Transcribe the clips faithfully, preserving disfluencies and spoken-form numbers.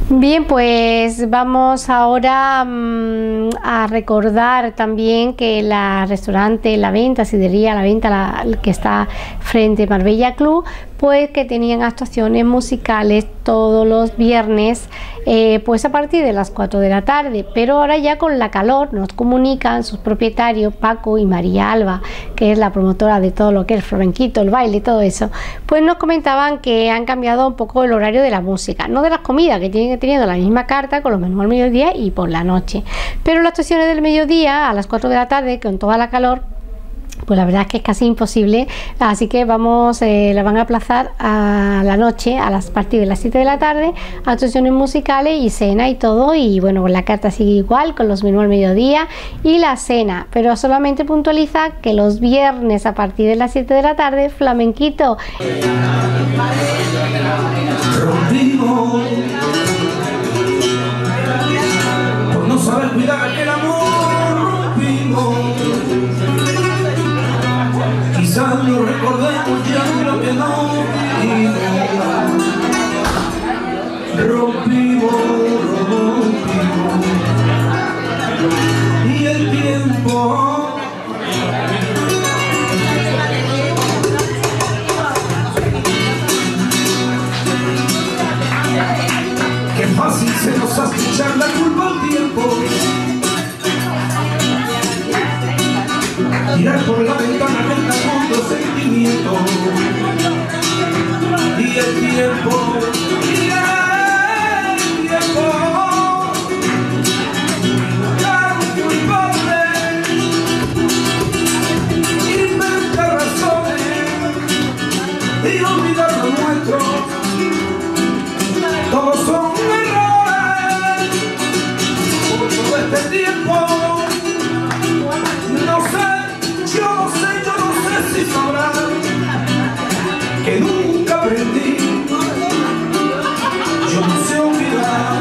Bien, pues vamos ahora um, a recordar también que la restaurante La Venta, Sidrería La Venta, la, que está frente a Marbella Club, pues que tenían actuaciones musicales todos los viernes, eh, pues a partir de las cuatro de la tarde, pero ahora ya con la calor nos comunican sus propietarios Paco y María Alba, que es la promotora de todo lo que es el flamenquito, el baile y todo eso, pues nos comentaban que han cambiado un poco el horario de la música, no de las comidas, que tienen teniendo la misma carta con los menús al mediodía y por la noche, pero las actuaciones del mediodía a las cuatro de la tarde con toda la calor, pues la verdad es que es casi imposible, así que vamos, eh, la van a aplazar a la noche, a las partir de las siete de la tarde, actuaciones musicales y cena y todo, y bueno, pues la carta sigue igual, con los menús al mediodía y la cena, pero solamente puntualiza que los viernes a partir de las siete de la tarde, flamenquito. Rompimos por no saber cuidar aquel amor, rompimos. Quizás no recordemos ya lo que no vimos. Rompimos, rompimos. Y el tiempo qué fácil se nos hace echar la culpa al tiempo. Tirar por la ventana del fondo sentimiento. Y el tiempo, y el tiempo tan culpable, inventa razones y olvidar lo nuestro. Todos son errores por todo este tiempo. No sé, yo no sé, yo no sé si sabrán que nunca aprendí. Yo no sé olvidar.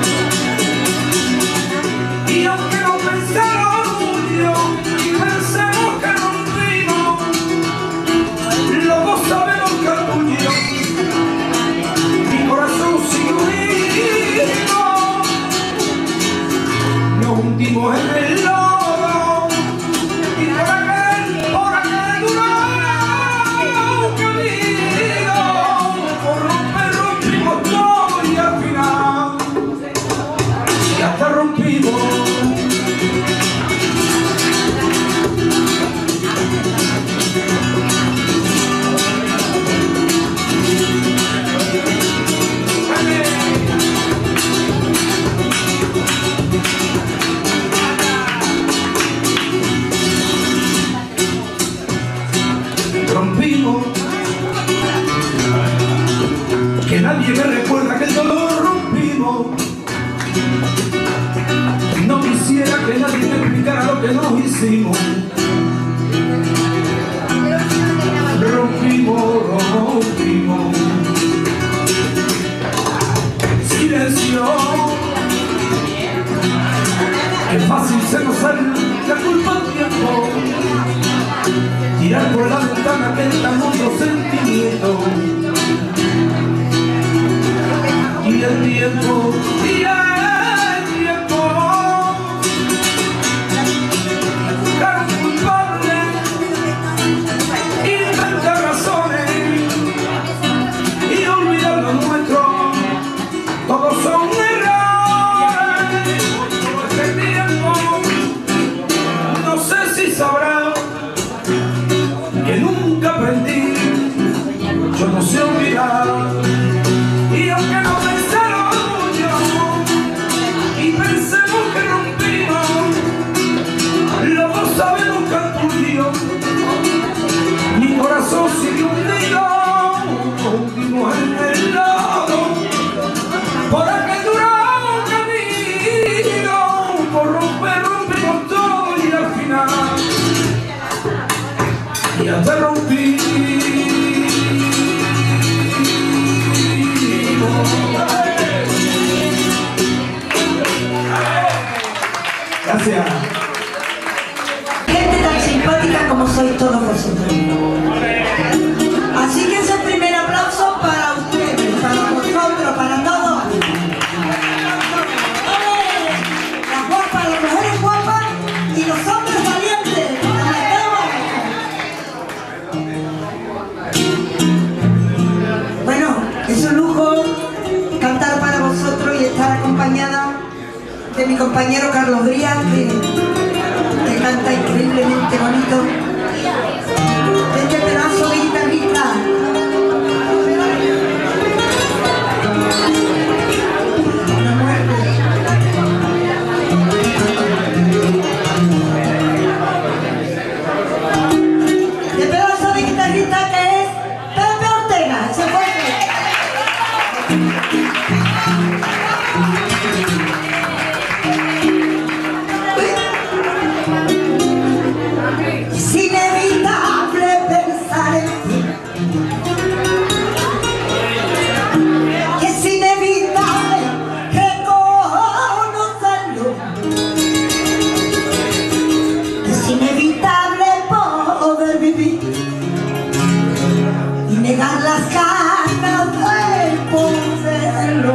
Y aunque no pensemos orgullo y pensemos que rompimos, los dos sabemos que orgullo mi corazón sigue unido. Nos hundimos en el lodo y por aquel, por aquel duro camino, por romper rompimos todo y al final y hasta rompimos. Rompimos, que nadie me recuerda que el dolor rompimos. No quisiera que nadie me explicara lo que nos hicimos. Rompimos, rompimos. Silencio, que fácil se nos sale la culpa al tiempo. Tirar por la ventana que tan hondo sentimiento. Y el tiempo, y el tiempo tan culpable, inventa razones y olvidar lo nuestro. Todos son errores por este tiempo. No sé si sabrán que nunca aprendí. Yo no sé olvidar. Y aunque no pensara orgullo y pensemos que rompimos, los dos sabemos que orgullo mi corazón sigue hundido. Nos hundimos en el lodo por aquel duro camino, por romper, rompimos todo y al final y hasta rompí. Gracias. Gente tan simpática como sois todos vosotros. Así que ese primer aplauso para ustedes, para vosotros, para todos. de mi compañero Carlos Brian, que, que canta increíblemente bonito, de este pedazo de guitarrista. De pedazo de guitarrista que es Pepe Ortega. Se fue. Es inevitable pensar en ti, es inevitable reconocerlo, es inevitable poder vivir y negar las ganas de poseerlo.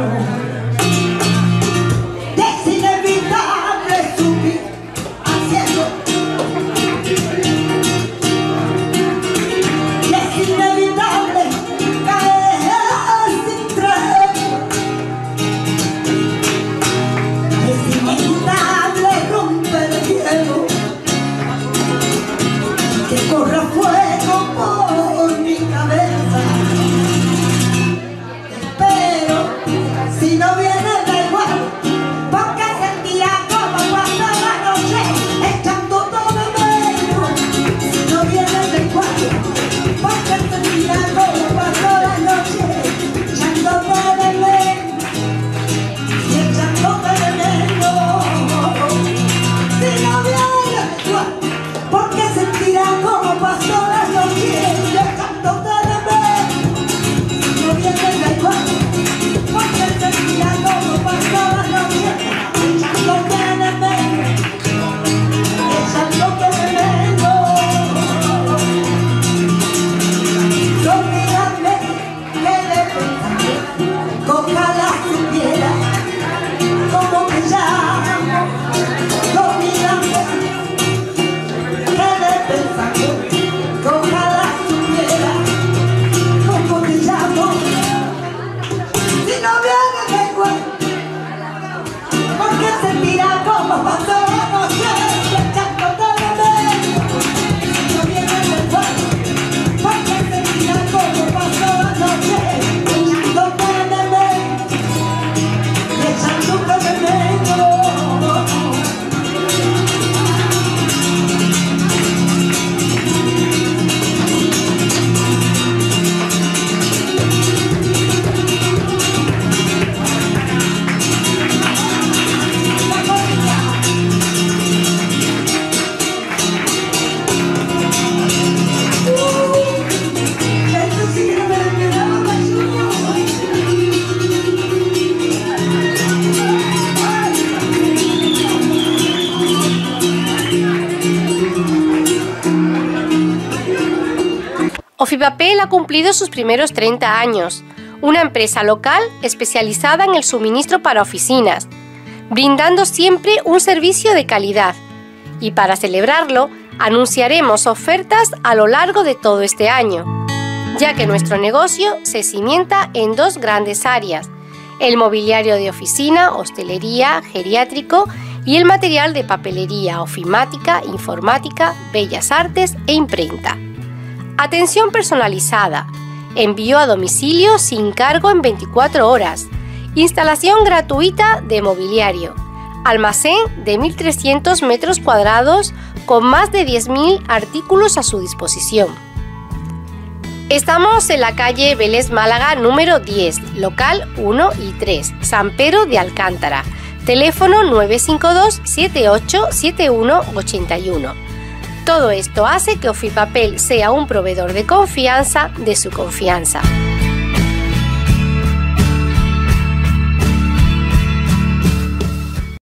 Es inevitable subir al cielo, es inevitable caer sin tregua, es inevitable romper el hielo, que corra fuego por mi cabeza. Pero si no viene da igual, porque sentirá como cuando la noche echando todo de menos. Si no viene da igual, porque sentirá como cuando la noche echando todo de menos y echando todo de menos. Si no viene da igual, porque sentirá como pasó la noche echando todo de menos. Si no viene da igual, porque sentirá como pasó la noche echando todo de menos, echando todo de menos. No dígame que le pensaré, ojalá supiera cómo me llamo. No dígame que le pensaré, ojalá supiera cómo me llamo. Si no viene da igual, porque sentirá como pasó la noche echando todo de menos. Si no viene da igual, porque sentirá como pasó la noche echando todo de menos, echando todo de menos. Esto sí que me quedaba más sueño. Ofipapel ha cumplido sus primeros treinta años, una empresa local especializada en el suministro para oficinas, brindando siempre un servicio de calidad. Y para celebrarlo, anunciaremos ofertas a lo largo de todo este año, ya que nuestro negocio se cimienta en dos grandes áreas: el mobiliario de oficina, hostelería, geriátrico y el material de papelería, ofimática, informática, bellas artes e imprenta. Atención personalizada, envío a domicilio sin cargo en veinticuatro horas, instalación gratuita de mobiliario, almacén de mil trescientos metros cuadrados con más de diez mil artículos a su disposición. Estamos en la calle Vélez Málaga número diez, local uno y tres, San Pedro de Alcántara, teléfono nueve cinco dos, siete ocho siete uno ocho uno. Todo esto hace que Ofipapel sea un proveedor de confianza de su confianza.